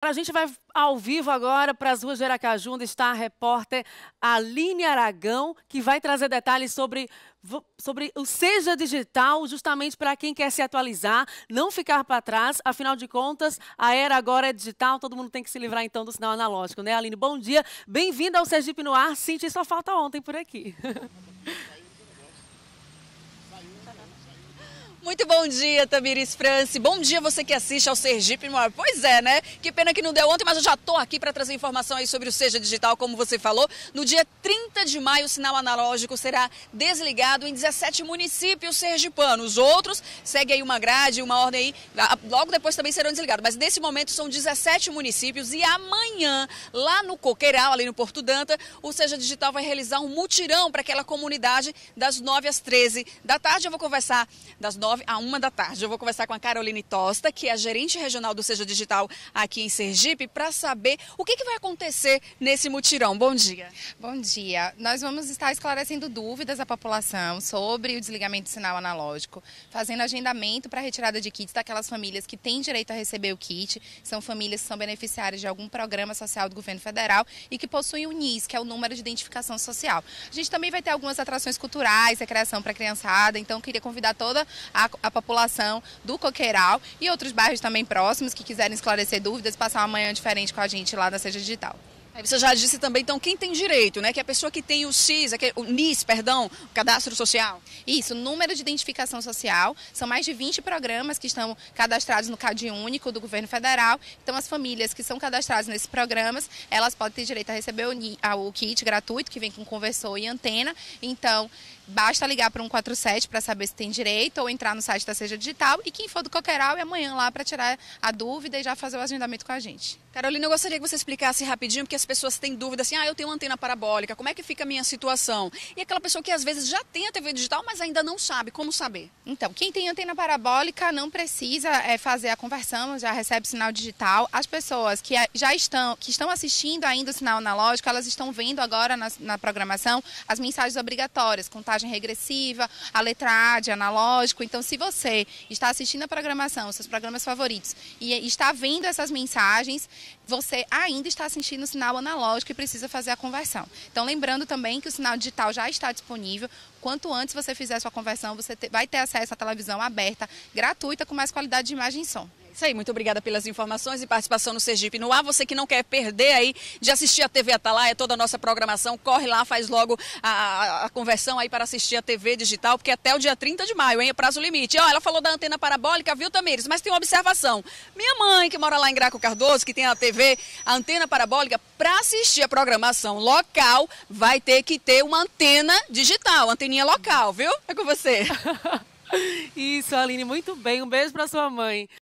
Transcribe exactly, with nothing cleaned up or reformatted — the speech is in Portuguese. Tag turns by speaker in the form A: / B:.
A: A gente vai ao vivo agora para as ruas de Aracaju, onde está a repórter Aline Aragão, que vai trazer detalhes sobre, sobre o Seja Digital, justamente para quem quer se atualizar, não ficar para trás. Afinal de contas, a era agora é digital, todo mundo tem que se livrar então do sinal analógico, né, Aline? Bom dia, bem-vinda ao Sergipe no Ar. Senti só falta ontem por aqui.
B: Muito bom dia, Tamires France. Bom dia você que assiste ao Sergipe no Ar. Pois é, né? Que pena que não deu ontem, mas eu já estou aqui para trazer informação aí sobre o Seja Digital, como você falou. No dia trinta de maio, o sinal analógico será desligado em dezessete municípios sergipanos. Os outros seguem aí uma grade, uma ordem aí, logo depois também serão desligados. Mas nesse momento são dezessete municípios e amanhã, lá no Coqueiral, ali no Porto Danta, o Seja Digital vai realizar um mutirão para aquela comunidade das nove às treze da tarde. Eu vou conversar das nove a uma da tarde. Eu vou conversar com a Caroline Tosta, que é a gerente regional do Seja Digital aqui em Sergipe, para saber o que, que vai acontecer nesse mutirão. Bom dia.
C: Bom dia. Nós vamos estar esclarecendo dúvidas à população sobre o desligamento do sinal analógico, fazendo agendamento para a retirada de kits daquelas famílias que têm direito a receber o kit, são famílias que são beneficiárias de algum programa social do governo federal e que possuem o N I S, que é o número de identificação social. A gente também vai ter algumas atrações culturais, recreação para a criançada, então queria convidar toda a A, a população do Coqueiral e outros bairros também próximos que quiserem esclarecer dúvidas, passar uma manhã diferente com a gente lá na Seja Digital.
B: Aí você já disse também, então, quem tem direito, né? Que é a pessoa que tem o X, o N I S, perdão, o cadastro social.
C: Isso, número de identificação social. São mais de vinte programas que estão cadastrados no CadÚnico do governo federal. Então, as famílias que são cadastradas nesses programas, elas podem ter direito a receber o, o kit gratuito, que vem com conversor e antena. Então, basta ligar para um quatro sete para saber se tem direito ou entrar no site da Seja Digital. E quem for do Coqueiral é amanhã lá para tirar a dúvida e já fazer o agendamento com a gente.
B: Carolina, eu gostaria que você explicasse rapidinho, porque as pessoas têm dúvida assim, ah, eu tenho uma antena parabólica, como é que fica a minha situação? E aquela pessoa que às vezes já tem a T V digital, mas ainda não sabe, como saber?
C: Então, quem tem antena parabólica não precisa é, fazer a conversão, já recebe sinal digital. As pessoas que já estão, que estão assistindo ainda o sinal analógico, elas estão vendo agora na, na programação as mensagens obrigatórias, contagem regressiva, a letra A de analógico. Então, se você está assistindo a programação, os seus programas favoritos, e está vendo essas mensagens, você ainda está assistindo o sinal analógico e precisa fazer a conversão. Então, lembrando também que o sinal digital já está disponível. Quanto antes você fizer a sua conversão, você vai ter acesso à televisão aberta, gratuita, com mais qualidade de imagem e som.
B: Isso aí, muito obrigada pelas informações e participação no Sergipe no Ar. Você que não quer perder aí de assistir a T V Atalaia, toda a nossa programação, corre lá, faz logo a, a, a conversão aí para assistir a T V digital, porque até o dia trinta de maio, hein, é prazo limite. Ó, ela falou da antena parabólica, viu, Tamires? Mas tem uma observação. Minha mãe, que mora lá em Graco Cardoso, que tem a T V, a antena parabólica, para assistir a programação local, vai ter que ter uma antena digital, anteninha local, viu? É com você.
A: Isso, Aline, muito bem. Um beijo para sua mãe.